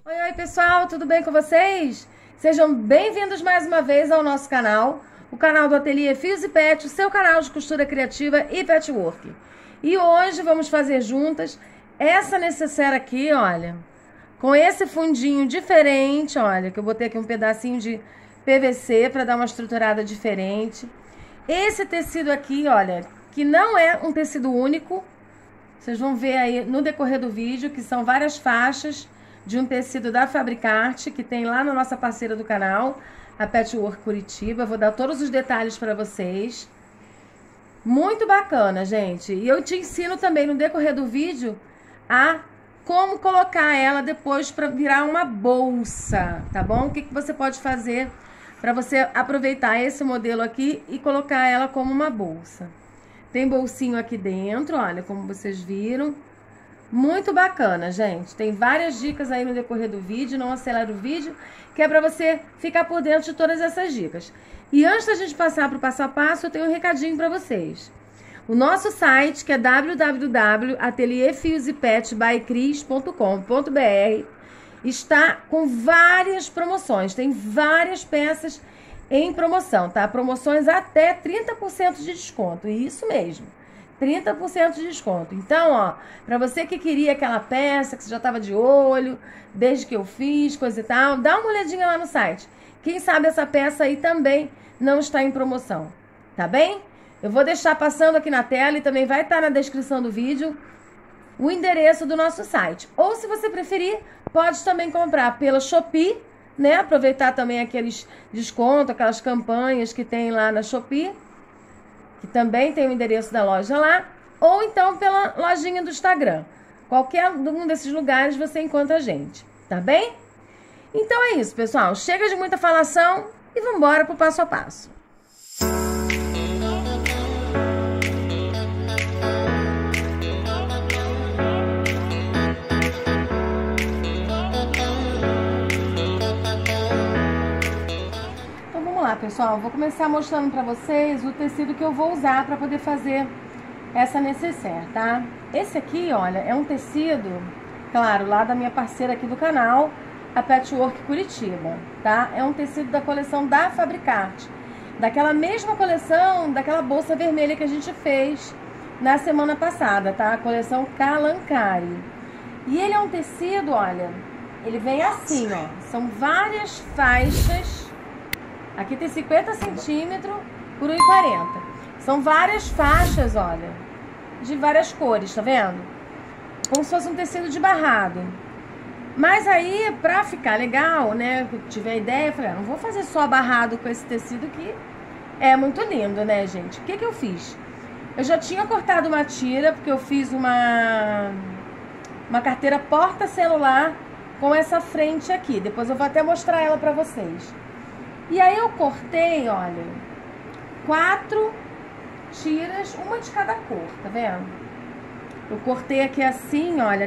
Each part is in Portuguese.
Oi, pessoal, tudo bem com vocês? Sejam bem-vindos mais uma vez ao nosso canal, o canal do Ateliê Fios e Pet, o seu canal de costura criativa e patchwork. E hoje vamos fazer juntas essa necessaire aqui, olha, com esse fundinho diferente, olha, que eu botei aqui um pedacinho de PVC para dar uma estruturada diferente. Esse tecido aqui, olha, que não é um tecido único, vocês vão ver aí no decorrer do vídeo que são várias faixas de um tecido da Fabricarte, que tem lá na nossa parceira do canal, a Patchwork Curitiba. Eu vou dar todos os detalhes para vocês. Muito bacana, gente. E eu te ensino também no decorrer do vídeo a como colocar ela depois para virar uma bolsa, tá bom? O que você pode fazer para você aproveitar esse modelo aqui e colocar ela como uma bolsa. Tem bolsinho aqui dentro, olha, como vocês viram. Muito bacana, gente. Tem várias dicas aí no decorrer do vídeo, não acelera o vídeo, que é para você ficar por dentro de todas essas dicas. E antes da gente passar para o passo a passo, eu tenho um recadinho para vocês. O nosso site, que é www.atelierfiosepetbycris.com.br, está com várias promoções, tem várias peças em promoção, tá? Promoções até 30% de desconto, isso mesmo. 30% de desconto. Então, ó, pra você que queria aquela peça, que você já tava de olho, desde que eu fiz, coisa e tal, dá uma olhadinha lá no site. Quem sabe essa peça aí também não está em promoção, tá bem? Eu vou deixar passando aqui na tela e também vai estar na descrição do vídeo o endereço do nosso site. Ou, se você preferir, pode também comprar pela Shopee, né? Aproveitar também aqueles descontos, aquelas campanhas que tem lá na Shopee, que também tem o endereço da loja lá, ou então pela lojinha do Instagram. Qualquer um desses lugares você encontra a gente, tá bem? Então é isso, pessoal. Chega de muita falação e vamos embora pro passo a passo. Pessoal, vou começar mostrando pra vocês o tecido que eu vou usar pra poder fazer essa necessaire, tá? Esse aqui, olha, é um tecido, claro, lá da minha parceira aqui do canal, a Patchwork Curitiba, tá? É um tecido da coleção da Fabricarte, daquela mesma coleção, daquela bolsa vermelha que a gente fez na semana passada, tá? A coleção Kalankari. E ele é um tecido, olha, ele vem assim, ó, são várias faixas. Aqui tem 50 centímetros por 1,40. São várias faixas, olha, de várias cores, tá vendo? Como se fosse um tecido de barrado. Mas aí, pra ficar legal, né, que eu tive a ideia, eu falei, não vou fazer só barrado com esse tecido que é muito lindo, né, gente? O que eu fiz? Eu já tinha cortado uma tira, porque eu fiz uma carteira porta-celular com essa frente aqui. Depois eu vou até mostrar ela pra vocês. E aí eu cortei, olha, 4 tiras, uma de cada cor, tá vendo? Eu cortei aqui assim, olha,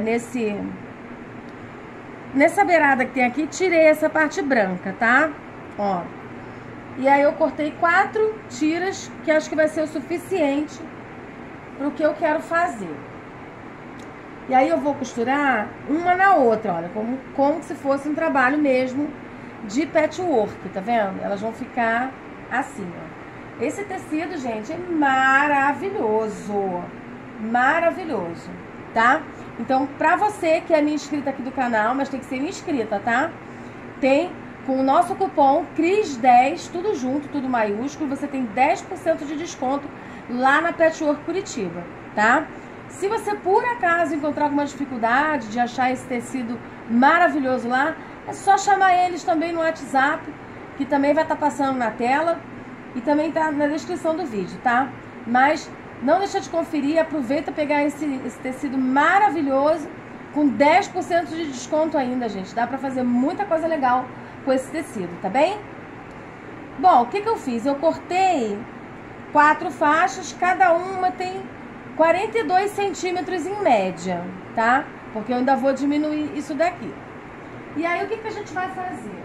nessa beirada que tem aqui, tirei essa parte branca, tá? Ó. E aí eu cortei 4 tiras, que acho que vai ser o suficiente pro que eu quero fazer. E aí eu vou costurar uma na outra, olha, como se fosse um trabalho mesmo de patchwork, tá vendo? Elas vão ficar assim, ó. Esse tecido, gente, é maravilhoso. Maravilhoso, tá? Então, pra você que é minha inscrita aqui do canal, mas tem que ser minha inscrita, tá? Tem, com o nosso cupom CRIS10, tudo junto, tudo maiúsculo, você tem 10% de desconto lá na Patchwork Curitiba, tá? Se você, por acaso, encontrar alguma dificuldade de achar esse tecido maravilhoso lá, é só chamar eles também no WhatsApp, que também vai estar passando na tela e também tá na descrição do vídeo, tá? Mas não deixa de conferir, aproveita pegar esse tecido maravilhoso com 10% de desconto ainda, gente. Dá pra fazer muita coisa legal com esse tecido, tá bem? Bom, o que eu fiz? Eu cortei 4 faixas, cada uma tem 42 centímetros em média, tá? Porque eu ainda vou diminuir isso daqui. E aí, o que a gente vai fazer?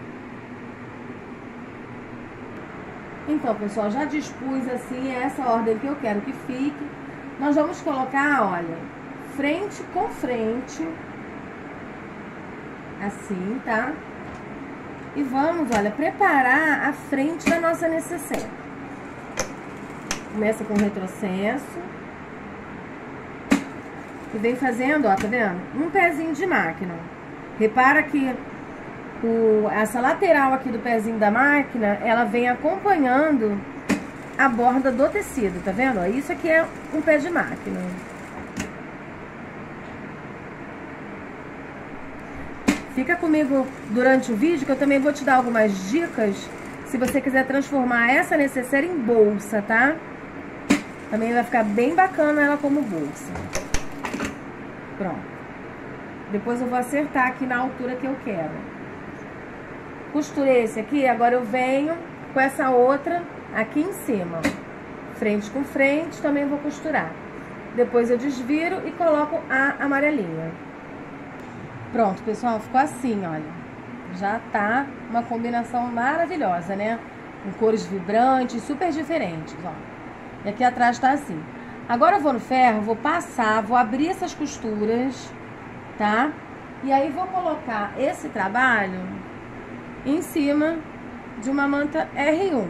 Então, pessoal, já dispus assim essa ordem que eu quero que fique. Nós vamos colocar, olha, frente com frente. assim, tá? E vamos, olha, preparar a frente da nossa necessaire. Começa com retrocesso. E vem fazendo, ó, tá vendo? Um pezinho de máquina. Repara que essa lateral aqui do pezinho da máquina, ela vem acompanhando a borda do tecido, tá vendo? Ó, isso aqui é um pé de máquina. Fica comigo durante o vídeo que eu também vou te dar algumas dicas se você quiser transformar essa necessaire em bolsa, tá? Também vai ficar bem bacana ela como bolsa. Pronto. Depois eu vou acertar aqui na altura que eu quero. Costurei esse aqui, agora eu venho com essa outra aqui em cima. Frente com frente, também vou costurar. Depois eu desviro e coloco a amarelinha. Pronto, pessoal, ficou assim, olha. Já tá uma combinação maravilhosa, né? Com cores vibrantes, super diferentes, ó. E aqui atrás tá assim. Agora eu vou no ferro, vou passar, vou abrir essas costuras, tá? E aí vou colocar esse trabalho em cima de uma manta R1.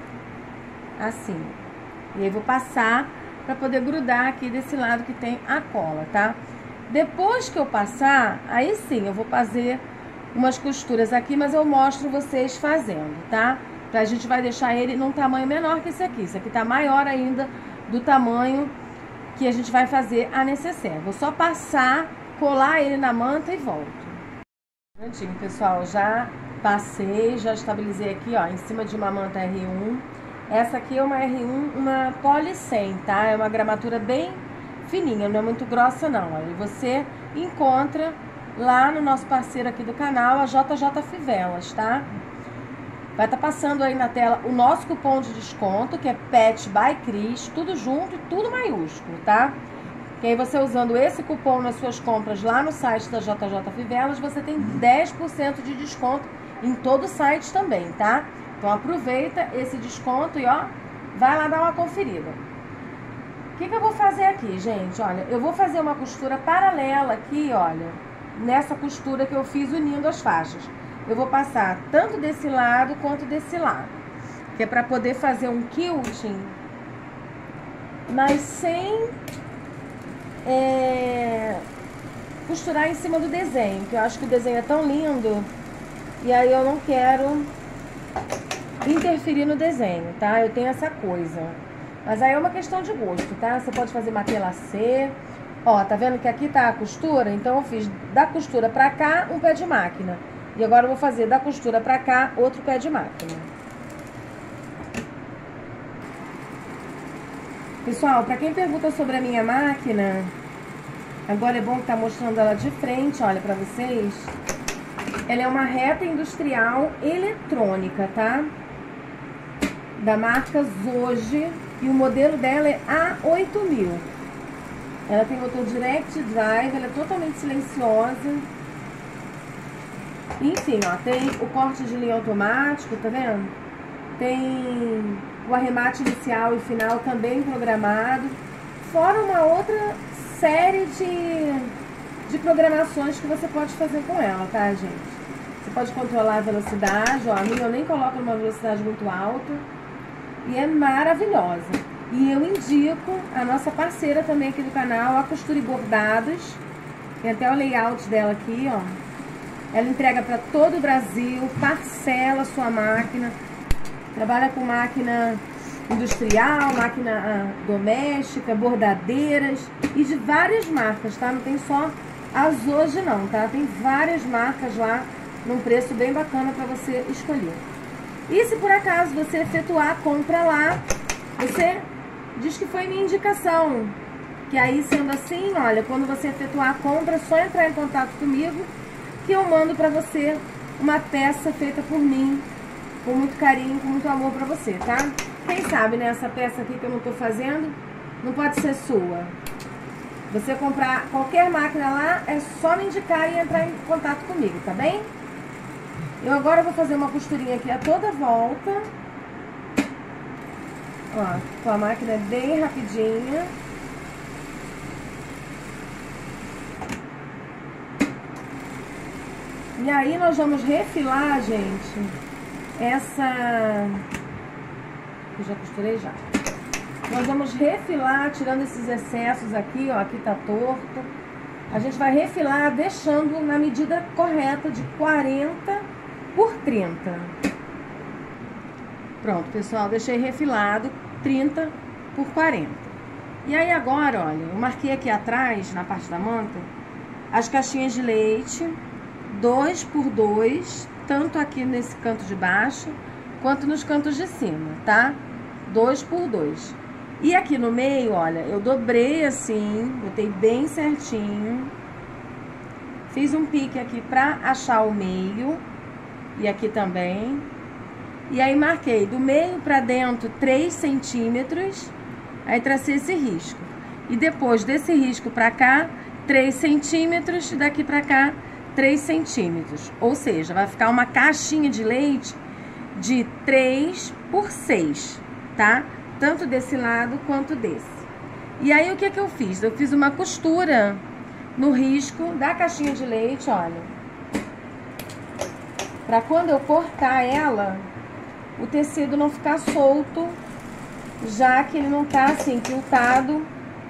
Assim. E aí vou passar pra poder grudar aqui desse lado que tem a cola, tá? Depois que eu passar, aí sim, eu vou fazer umas costuras aqui, mas eu mostro vocês fazendo, tá? A gente vai deixar ele num tamanho menor que esse aqui. Esse aqui tá maior ainda do tamanho que a gente vai fazer a necessaire. Vou só passar, colar ele na manta e volto. Prontinho, pessoal, já passei, já estabilizei aqui, ó, em cima de uma manta R1. Essa aqui é uma R1, uma Poly 100, tá? É uma gramatura bem fininha, não é muito grossa não. Aí você encontra lá no nosso parceiro aqui do canal, a JJ Fivelas, tá? Vai estar passando aí na tela o nosso cupom de desconto, que é Pet by Cris, tudo junto e tudo maiúsculo, tá? Que aí você usando esse cupom nas suas compras lá no site da JJ Fivelas, você tem 10% de desconto em todo o site também, tá? Então aproveita esse desconto e ó, vai lá dar uma conferida. O que eu vou fazer aqui, gente? Olha, eu vou fazer uma costura paralela aqui, olha, nessa costura que eu fiz unindo as faixas. Eu vou passar tanto desse lado quanto desse lado, que é pra poder fazer um quilting, mas sem costurar em cima do desenho, que eu acho que o desenho é tão lindo, e aí eu não quero interferir no desenho, tá? Eu tenho essa coisa. Mas aí é uma questão de gosto, tá? Você pode fazer matelassê. Ó, tá vendo que aqui tá a costura? Então eu fiz da costura pra cá um pé de máquina. E agora eu vou fazer da costura pra cá outro pé de máquina. Pessoal, pra quem pergunta sobre a minha máquina, agora é bom que tá mostrando ela de frente, olha, pra vocês. Ela é uma reta industrial eletrônica, tá? Da marca Zoji. E o modelo dela é A8000. Ela tem motor direct drive, ela é totalmente silenciosa. Enfim, ó, tem o corte de linha automático, tá vendo? Tem o arremate inicial e final também programado. Fora uma outra série de programações que você pode fazer com ela, tá, gente? Você pode controlar a velocidade, ó, a minha eu nem coloco numa velocidade muito alta. E é maravilhosa. E eu indico a nossa parceira também aqui do canal, a Costura e Bordados. Tem até o layout dela aqui, ó. Ela entrega para todo o Brasil, parcela sua máquina. Trabalha com máquina industrial, máquina doméstica, bordadeiras e de várias marcas, tá? Não tem só as Zoji não, tá? Tem várias marcas lá, num preço bem bacana para você escolher. E se por acaso você efetuar a compra lá, você diz que foi minha indicação. Que aí, sendo assim, olha, quando você efetuar a compra, é só entrar em contato comigo, que eu mando pra você uma peça feita por mim, com muito carinho, com muito amor pra você, tá? Quem sabe, né, essa peça aqui que eu não tô fazendo, não pode ser sua. Você comprar qualquer máquina lá, é só me indicar e entrar em contato comigo, tá bem? Eu agora vou fazer uma costurinha aqui a toda volta. Ó, com a máquina bem rapidinha. E aí nós vamos refilar, gente, essa... Eu já costurei já. Nós vamos refilar, tirando esses excessos aqui, ó, aqui tá torto. A gente vai refilar deixando na medida correta de 40 por 30. Pronto, pessoal, deixei refilado 30 por 40. E aí agora, olha, eu marquei aqui atrás, na parte da manta, as caixinhas de leite, 2 por 2, tanto aqui nesse canto de baixo, quanto nos cantos de cima, tá? 2 por 2. E aqui no meio, olha, eu dobrei assim, botei bem certinho. Fiz um pique aqui pra achar o meio. E aqui também. E aí marquei do meio pra dentro 3 centímetros. Aí tracei esse risco. E depois desse risco pra cá, 3 centímetros. E daqui pra cá, 3 centímetros. Ou seja, vai ficar uma caixinha de leite de 3 por 6, tá? Tanto desse lado quanto desse. E aí, o que que eu fiz? Eu fiz uma costura no risco da caixinha de leite, olha. Pra quando eu cortar ela, o tecido não ficar solto, já que ele não tá assim, quiltado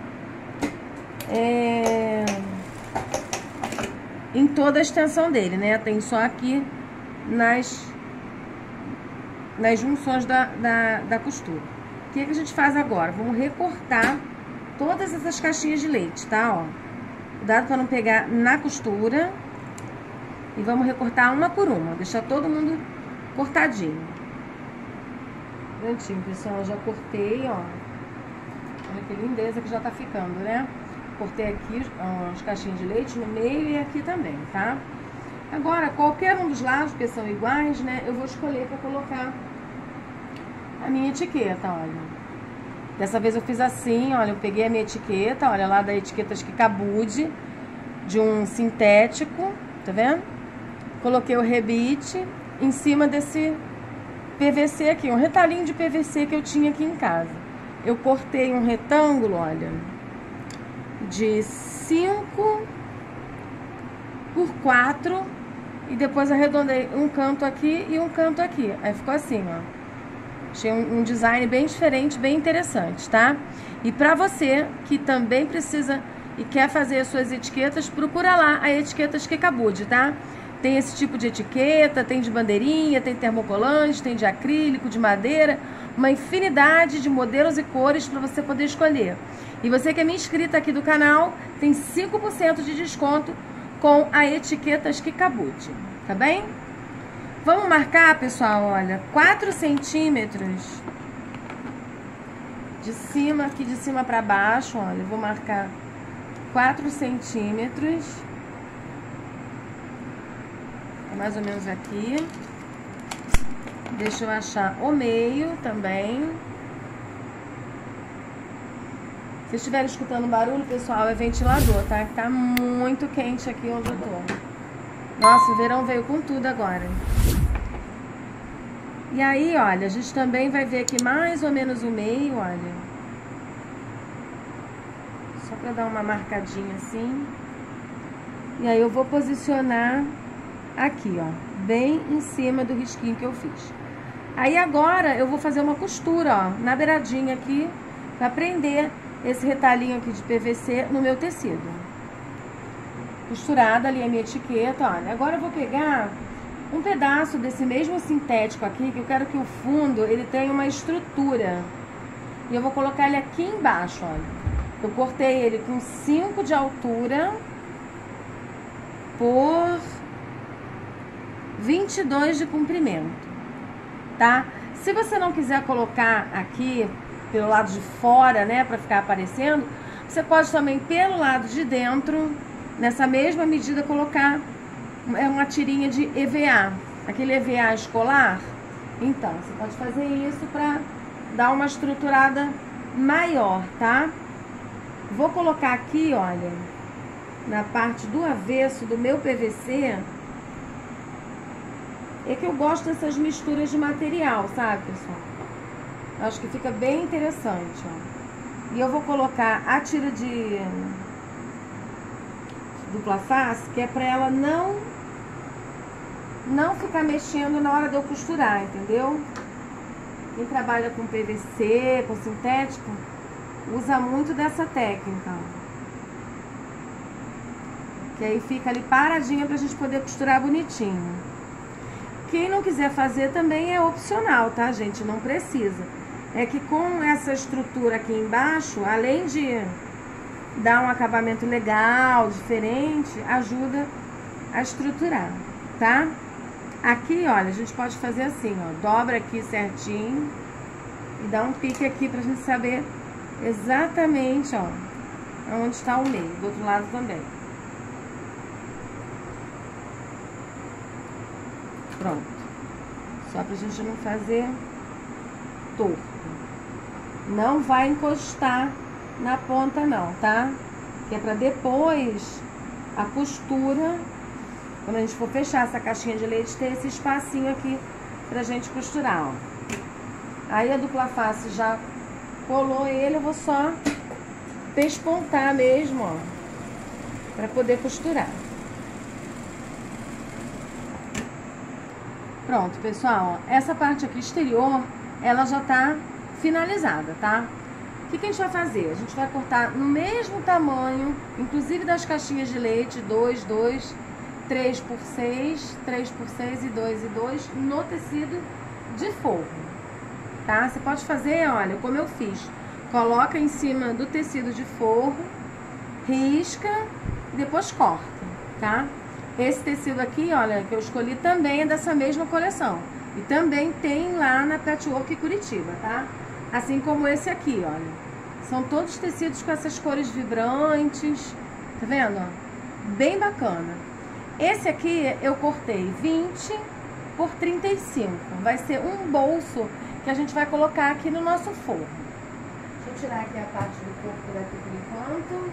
em toda a extensão dele, né? Tem só aqui nas junções da costura. O que a gente faz agora? Vamos recortar todas essas caixinhas de leite, tá? Ó, cuidado para não pegar na costura. E vamos recortar uma por uma, deixar todo mundo cortadinho. Prontinho, pessoal, já cortei, ó. Olha que lindeza que já tá ficando, né? Cortei aqui as caixinhas de leite no meio e aqui também, tá? Agora, qualquer um dos lados, que são iguais, né? Eu vou escolher para colocar a minha etiqueta, olha. Dessa vez eu fiz assim, olha, eu peguei a minha etiqueta, olha lá da Etiquetas Kikabude, de um sintético, tá vendo? Coloquei o rebite em cima desse PVC aqui, um retalhinho de PVC que eu tinha aqui em casa. Eu cortei um retângulo, olha, de 5 por 4 e depois arredondei um canto aqui e um canto aqui. Aí ficou assim, ó. Achei um design bem diferente, bem interessante, tá? E pra você que também precisa e quer fazer as suas etiquetas, procura lá a Etiquetas Kikabude, tá? Tem esse tipo de etiqueta, tem de bandeirinha, tem termocolante, tem de acrílico, de madeira, uma infinidade de modelos e cores para você poder escolher. E você que é minha inscrita aqui do canal, tem 5% de desconto com a Etiquetas Kikabude, tá bem? Vamos marcar, pessoal, olha, 4 centímetros de cima, aqui de cima para baixo, olha, eu vou marcar 4 centímetros, mais ou menos aqui. Deixa eu achar o meio também. Se estiver escutando barulho, pessoal, é ventilador, tá? Tá muito quente aqui onde eu tô. Nossa, o verão veio com tudo agora. E aí, olha, a gente também vai ver aqui mais ou menos o meio, olha. Só pra dar uma marcadinha assim. E aí eu vou posicionar aqui, ó, bem em cima do risquinho que eu fiz. Aí agora eu vou fazer uma costura, ó, na beiradinha aqui, pra prender esse retalhinho aqui de PVC no meu tecido. Costurada ali a minha etiqueta, olha. Agora eu vou pegar um pedaço desse mesmo sintético aqui, que eu quero que o fundo, ele tenha uma estrutura. E eu vou colocar ele aqui embaixo, olha. Eu cortei ele com 5 de altura por 22 de comprimento, tá? Se você não quiser colocar aqui pelo lado de fora, né, pra ficar aparecendo, você pode também pelo lado de dentro, nessa mesma medida, colocar uma tirinha de EVA, aquele EVA escolar. Então, você pode fazer isso pra dar uma estruturada maior, tá? Vou colocar aqui, olha, na parte do avesso do meu PVC. É que eu gosto dessas misturas de material, sabe, pessoal? Acho que fica bem interessante, ó. E eu vou colocar a tira de dupla face, que é pra ela não não ficar mexendo na hora de eu costurar, entendeu? Quem trabalha com PVC, com sintético, usa muito dessa técnica. Que aí fica ali paradinha pra gente poder costurar bonitinho. Quem não quiser fazer também é opcional, tá, gente? Não precisa. É que com essa estrutura aqui embaixo, além de dar um acabamento legal, diferente, ajuda a estruturar, tá? Aqui, olha, a gente pode fazer assim, ó, dobra aqui certinho e dá um pique aqui pra gente saber exatamente, ó, onde está o meio, do outro lado também. Pronto. Só pra gente não fazer torto. Não vai encostar na ponta não, tá? Que é pra depois a costura, quando a gente for fechar essa caixinha de leite, ter esse espacinho aqui pra gente costurar, ó. Aí a dupla face já colou ele, eu vou só pespontar mesmo, ó, pra poder costurar. Pronto, pessoal, ó, essa parte aqui exterior, ela já tá finalizada, tá? O que a gente vai fazer? A gente vai cortar no mesmo tamanho, inclusive das caixinhas de leite, 2, 2, 3 por 6, 3 por 6 e 2 e 2, no tecido de forro, tá? Você pode fazer, olha, como eu fiz. Coloca em cima do tecido de forro, risca e depois corta, tá? Esse tecido aqui, olha, que eu escolhi também é dessa mesma coleção. E também tem lá na Patchwork Curitiba, tá? Assim como esse aqui, olha. São todos tecidos com essas cores vibrantes. Tá vendo, ó? Bem bacana. Esse aqui eu cortei 20 por 35. Vai ser um bolso que a gente vai colocar aqui no nosso forro. Deixa eu tirar aqui a parte do corpo daqui por enquanto.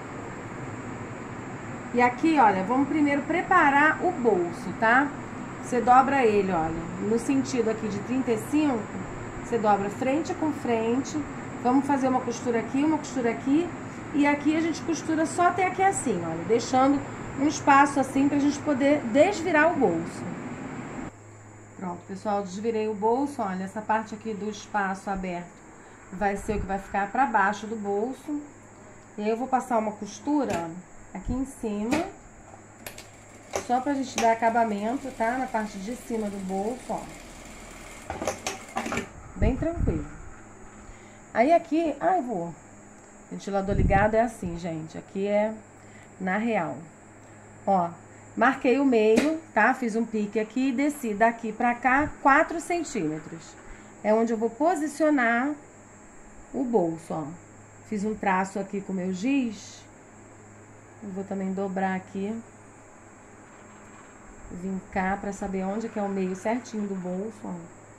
E aqui, olha, vamos primeiro preparar o bolso, tá? Você dobra ele, olha, no sentido aqui de 35, você dobra frente com frente. Vamos fazer uma costura aqui, e aqui a gente costura só até aqui assim, olha, deixando um espaço assim pra gente poder desvirar o bolso. Pronto, pessoal, desvirei o bolso, olha, essa parte aqui do espaço aberto vai ser o que vai ficar pra baixo do bolso. E aí eu vou passar uma costura, ó, aqui em cima, só pra gente dar acabamento, tá? Na parte de cima do bolso, ó. Bem tranquilo. Aí aqui, ai, vou. Ventilador ligado é assim, gente. Aqui é na real. Ó, marquei o meio, tá? Fiz um pique aqui e desci daqui pra cá 4 centímetros. É onde eu vou posicionar o bolso, ó. Fiz um traço aqui com o meu giz. Eu vou também dobrar aqui. Vincar pra saber onde que é o meio certinho do bolso, ó.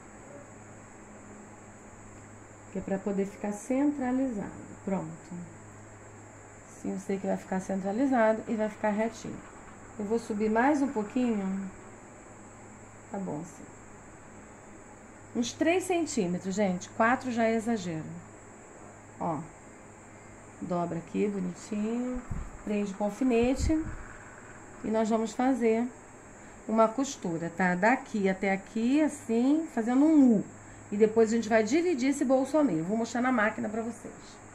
Que é pra poder ficar centralizado. Pronto. Assim eu sei que vai ficar centralizado e vai ficar retinho. Eu vou subir mais um pouquinho. Tá bom, assim. Uns 3 centímetros, gente. 4 já é exagero. Ó. Dobra aqui, bonitinho. Prende com alfinete. E nós vamos fazer uma costura, tá? Daqui até aqui, assim, fazendo um U. E depois a gente vai dividir esse bolso ao meio. Vou mostrar na máquina pra vocês.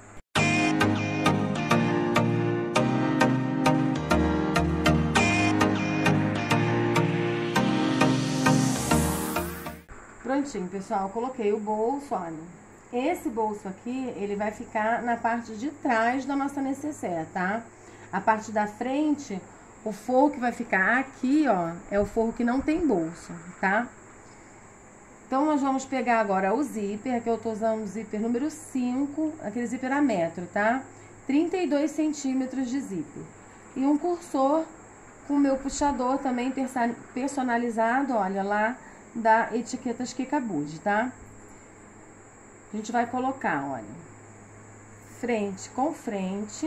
Prontinho, pessoal. Coloquei o bolso, olha. Esse bolso aqui, ele vai ficar na parte de trás da nossa necessaire, tá? A parte da frente, o forro que vai ficar aqui, ó, é o forro que não tem bolso, tá? Então, nós vamos pegar agora o zíper, aqui eu tô usando o zíper número 5, aquele zíper a metro, tá? 32 centímetros de zíper. E um cursor com o meu puxador também personalizado, olha lá, da Etiquetas Kikabud, tá? A gente vai colocar, olha, frente com frente,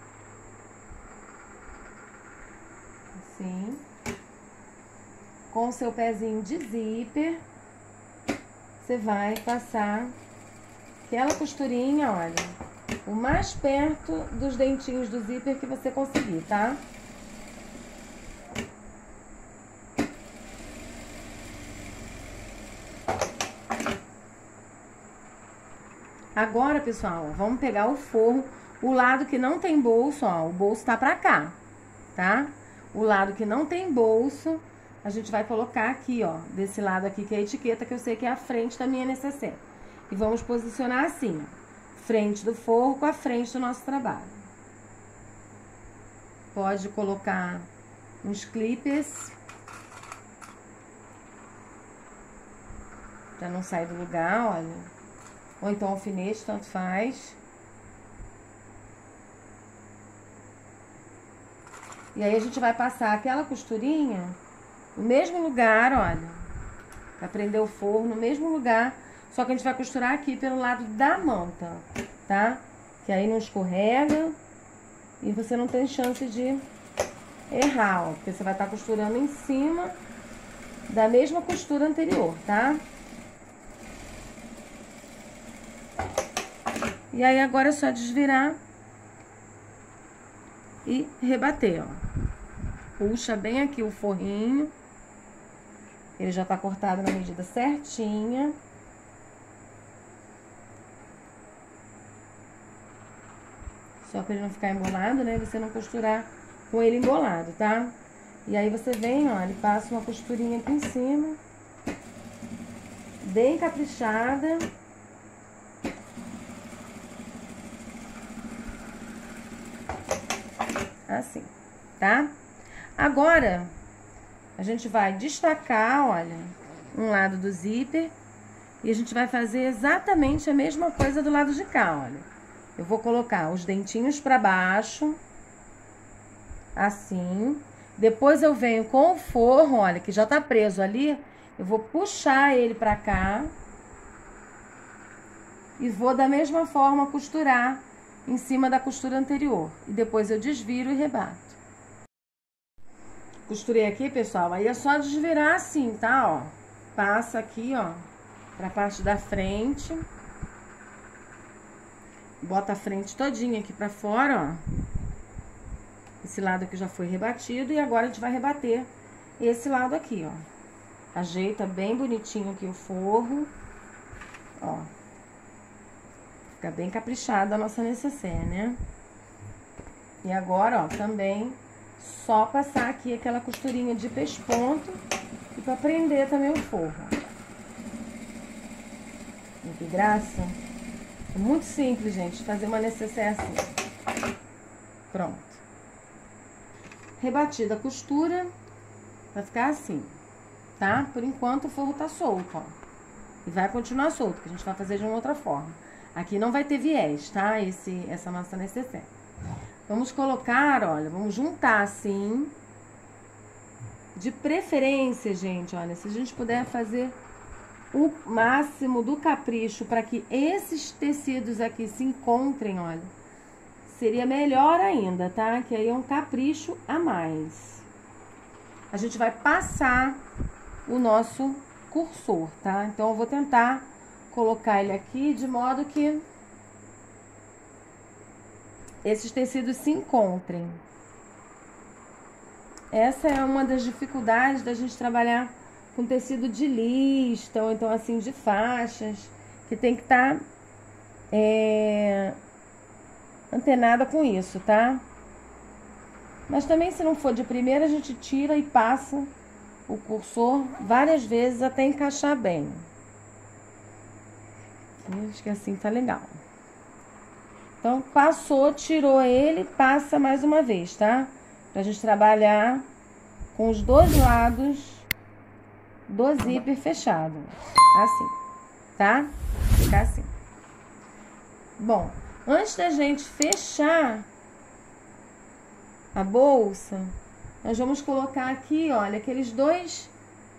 assim, com o seu pezinho de zíper, você vai passar aquela costurinha, olha, o mais perto dos dentinhos do zíper que você conseguir, tá? Agora, pessoal, vamos pegar o forro. O lado que não tem bolso, ó, o bolso tá pra cá, tá? O lado que não tem bolso, a gente vai colocar aqui, ó, desse lado aqui, que é a etiqueta, que eu sei que é a frente da minha necessaire. E vamos posicionar assim, ó, frente do forro com a frente do nosso trabalho. Pode colocar uns clipes, pra não sair do lugar, olha. Ou então alfinete, tanto faz. E aí a gente vai passar aquela costurinha no mesmo lugar, olha. Pra prender o forro no mesmo lugar. Só que a gente vai costurar aqui pelo lado da manta, tá? Que aí não escorrega e você não tem chance de errar, ó. Porque você vai estar costurando em cima da mesma costura anterior, tá? E aí agora é só desvirar e rebater, ó. Puxa bem aqui o forrinho. Ele já tá cortado na medida certinha. Só pra ele não ficar embolado, né? Você não costurar com ele embolado, tá? E aí você vem, ó, e passa uma costurinha aqui em cima. Bem caprichada. Assim, tá? Agora, a gente vai destacar, olha, um lado do zíper. E a gente vai fazer exatamente a mesma coisa do lado de cá, olha. Eu vou colocar os dentinhos pra baixo, assim. Depois eu venho com o forro, olha, que já tá preso ali. Eu vou puxar ele pra cá. E vou da mesma forma costurar em cima da costura anterior. E depois eu desviro e rebato. Costurei aqui, pessoal, aí é só desvirar assim, tá, ó. Passa aqui, ó, pra parte da frente. Bota a frente todinha aqui pra fora, ó. Esse lado aqui já foi rebatido e agora a gente vai rebater esse lado aqui, ó. Ajeita bem bonitinho aqui o forro, ó. Fica bem caprichada a nossa necessaire, né? E agora, ó, também só passar aqui aquela costurinha de pesponto e pra prender também o forro. Que graça! É muito simples, gente, fazer uma necessaire assim. Pronto. Rebatida a costura, vai ficar assim, tá? Por enquanto o forro tá solto, ó. E vai continuar solto, que a gente vai fazer de uma outra forma. Aqui não vai ter viés, tá? Essa nossa necessaire. Vamos colocar, olha, vamos juntar assim. De preferência, gente, olha, se a gente puder fazer o máximo do capricho para que esses tecidos aqui se encontrem, olha, seria melhor ainda, tá? Que aí é um capricho a mais. A gente vai passar o nosso cursor, tá? Então, eu vou tentar colocar ele aqui de modo que esses tecidos se encontrem. Essa é uma das dificuldades da gente trabalhar com tecido de lista, ou então assim de faixas, que tem que estar antenada com isso, tá? Mas também, se não for de primeira, a gente tira e passa o cursor várias vezes até encaixar bem. Acho que assim tá legal. Então, passou, tirou ele, passa mais uma vez, tá? Pra gente trabalhar com os dois lados do zíper fechado. Assim, tá? Ficar assim. Bom, antes da gente fechar a bolsa, nós vamos colocar aqui, olha, aqueles dois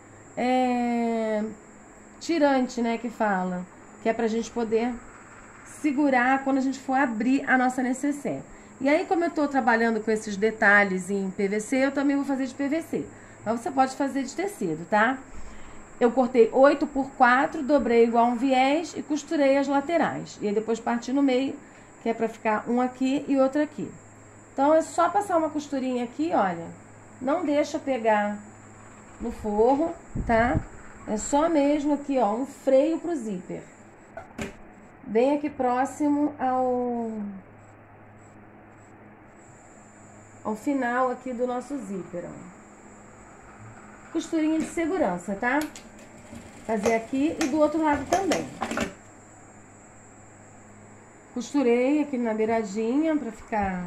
tirantes, né, que fala. Que é pra gente poder segurar quando a gente for abrir a nossa necessaire. E aí, como eu tô trabalhando com esses detalhes em PVC, eu também vou fazer de PVC. Mas você pode fazer de tecido, tá? Eu cortei 8 por 4, dobrei igual um viés e costurei as laterais. E aí depois parti no meio, que é pra ficar um aqui e outro aqui. Então, é só passar uma costurinha aqui, olha. Não deixa pegar no forro, tá? É só mesmo aqui, ó, um freio pro zíper. bem aqui próximo ao final aqui do nosso zíper, ó. Costurinha de segurança, tá? Fazer aqui e do outro lado também. Costurei aqui na beiradinha pra ficar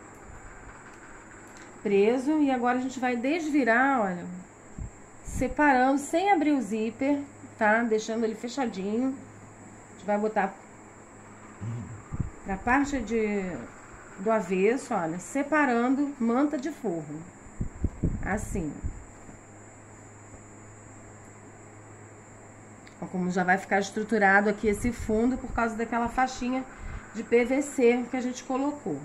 preso. E agora a gente vai desvirar, olha, separando, sem abrir o zíper, tá? Deixando ele fechadinho. A gente vai botar pra parte do avesso, olha, separando manta de forro. Assim. Ó, como já vai ficar estruturado aqui esse fundo por causa daquela faixinha de PVC que a gente colocou.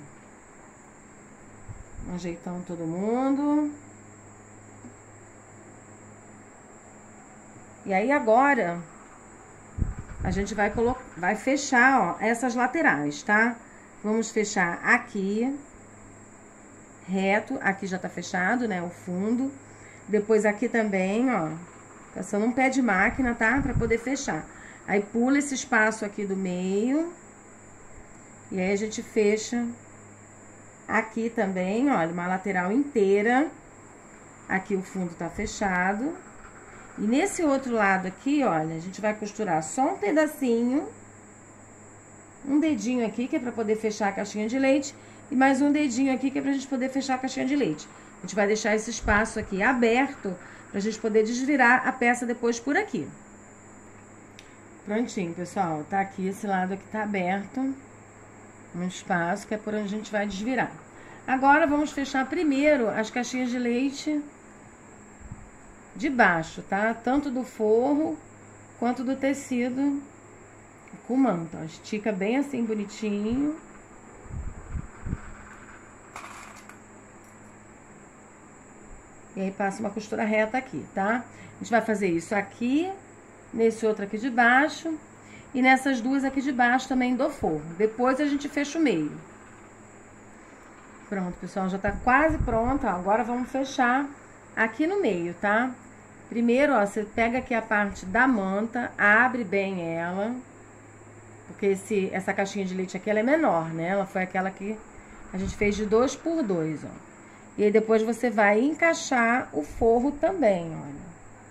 Ajeitando todo mundo. E aí agora a gente vai fechar, ó, essas laterais, tá? Vamos fechar aqui reto, aqui já tá fechado, né, o fundo. Depois aqui também, ó, passando um pé de máquina, tá? Pra poder fechar. Aí pula esse espaço aqui do meio. E aí a gente fecha aqui também, olha, uma lateral inteira. Aqui o fundo tá fechado. E nesse outro lado aqui, olha, a gente vai costurar só um pedacinho. Um dedinho aqui, que é pra poder fechar a caixinha de leite. E mais um dedinho aqui, que é pra gente poder fechar a caixinha de leite. A gente vai deixar esse espaço aqui aberto pra gente poder desvirar a peça depois por aqui. Prontinho, pessoal. Tá aqui, esse lado aqui tá aberto. Um espaço que é por onde a gente vai desvirar. Agora, vamos fechar primeiro as caixinhas de leite de baixo, tá? Tanto do forro quanto do tecido com manta. Ó, estica bem assim, bonitinho. E aí, passa uma costura reta aqui, tá? A gente vai fazer isso aqui, nesse outro aqui de baixo e nessas duas aqui de baixo também do forro. Depois a gente fecha o meio. Pronto, pessoal, já tá quase pronto, ó. Agora vamos fechar aqui no meio, tá? Primeiro, ó, você pega aqui a parte da manta, abre bem ela, porque essa caixinha de leite aqui, ela é menor, né? Ela foi aquela que a gente fez de 2 por 2, ó. E aí depois você vai encaixar o forro também, olha.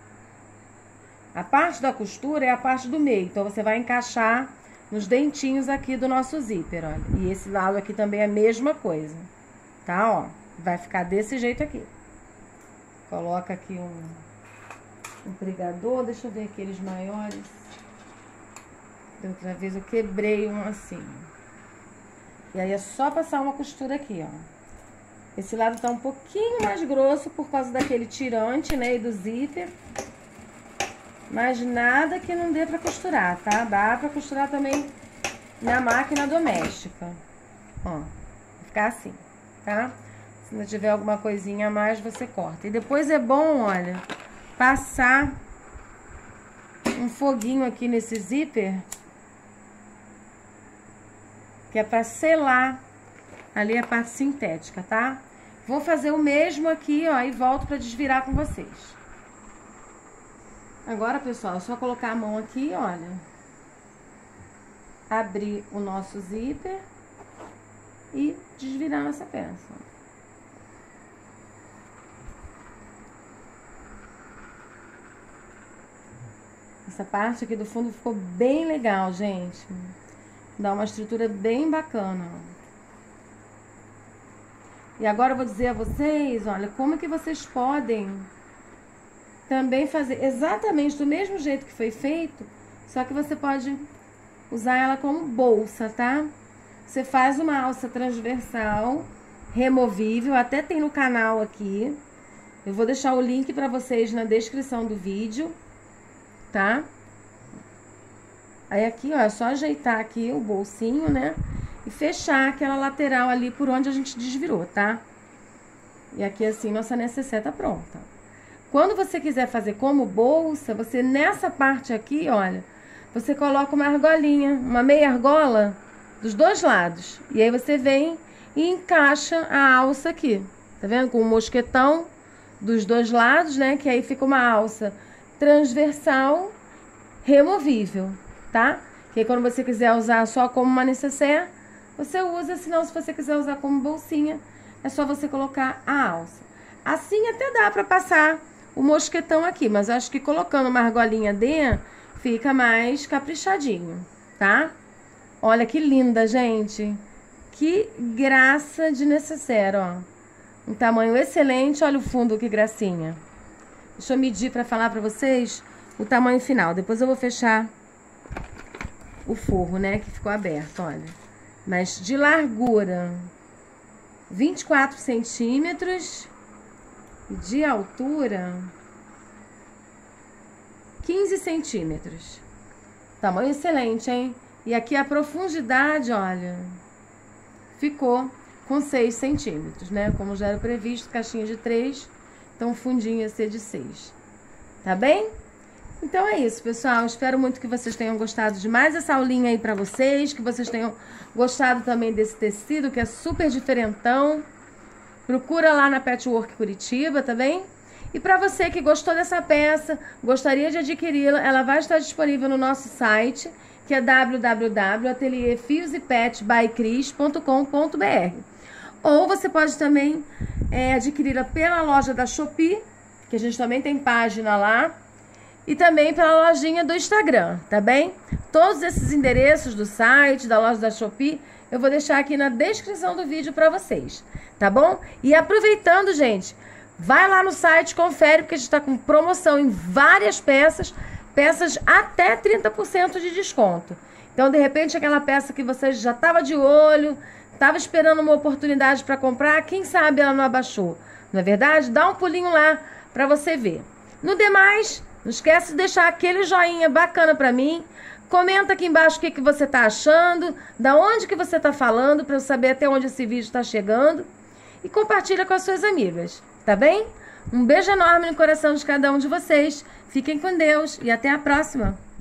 A parte da costura é a parte do meio, então você vai encaixar nos dentinhos aqui do nosso zíper, olha. E esse lado aqui também é a mesma coisa, tá, ó. Vai ficar desse jeito aqui. Coloca aqui um pregador, deixa eu ver aqueles maiores. Da outra vez eu quebrei um assim. E aí é só passar uma costura aqui, ó. Esse lado tá um pouquinho mais grosso por causa daquele tirante, né, e do zíper. Mas nada que não dê pra costurar, tá? Dá pra costurar também na máquina doméstica. Ó, vai ficar assim, tá? Se não tiver alguma coisinha a mais, você corta. E depois é bom, olha, passar um foguinho aqui nesse zíper, que é pra selar ali a parte sintética, tá? Vou fazer o mesmo aqui, ó, e volto pra desvirar com vocês. Agora, pessoal, é só colocar a mão aqui, olha. Abrir o nosso zíper e desvirar nossa peça. Essa parte aqui do fundo ficou bem legal, gente. Dá uma estrutura bem bacana, ó. E agora eu vou dizer a vocês, olha, como que vocês podem também fazer exatamente do mesmo jeito que foi feito, só que você pode usar ela como bolsa, tá? Você faz uma alça transversal, removível, até tem no canal aqui. Eu vou deixar o link pra vocês na descrição do vídeo, tá? Aí aqui, ó, é só ajeitar aqui o bolsinho, né? E fechar aquela lateral ali por onde a gente desvirou, tá? E aqui assim, nossa necessaire tá pronta. Quando você quiser fazer como bolsa, você nessa parte aqui, olha, você coloca uma argolinha, uma meia argola dos dois lados. E aí você vem e encaixa a alça aqui, tá vendo? Com o mosquetão dos dois lados, né? Que aí fica uma alça transversal removível, tá? Que quando você quiser usar só como uma nécessaire, você usa. Senão, se você quiser usar como bolsinha, é só você colocar a alça. Assim até dá pra passar o mosquetão aqui, mas acho que colocando uma argolinha dentro, fica mais caprichadinho, tá? Olha que linda, gente. Que graça de nécessaire, ó. Um tamanho excelente, olha o fundo, que gracinha. Deixa eu medir pra falar pra vocês o tamanho final. Depois eu vou fechar o forro, né, que ficou aberto, olha. Mas de largura, 24 centímetros. E de altura, 15 centímetros. Tamanho excelente, hein? E aqui a profundidade, olha, ficou com 6 centímetros, né? Como já era previsto, caixinha de 3, então o fundinho ia ser de 6. Tá bem? Então é isso, pessoal. Espero muito que vocês tenham gostado de mais essa aulinha aí pra vocês, que vocês tenham gostado também desse tecido, que é super diferentão. Procura lá na Patchwork Curitiba, tá bem? E para você que gostou dessa peça, gostaria de adquiri-la, ela vai estar disponível no nosso site, que é www.atelierfiosepetbycris.com.br. Ou você pode também adquiri-la pela loja da Shopee, que a gente também tem página lá, e também pela lojinha do Instagram, tá bem? Todos esses endereços do site, da loja da Shopee, eu vou deixar aqui na descrição do vídeo para vocês, tá bom? E aproveitando, gente, vai lá no site, confere, porque a gente está com promoção em várias peças até 30% de desconto. Então, de repente, aquela peça que você já estava de olho, estava esperando uma oportunidade para comprar, quem sabe ela não abaixou, não é verdade? Dá um pulinho lá para você ver. No demais, não esquece de deixar aquele joinha bacana para mim. Comenta aqui embaixo o que você tá achando, da onde que você tá falando, para eu saber até onde esse vídeo tá chegando. E compartilha com as suas amigas, tá bem? Um beijo enorme no coração de cada um de vocês. Fiquem com Deus e até a próxima!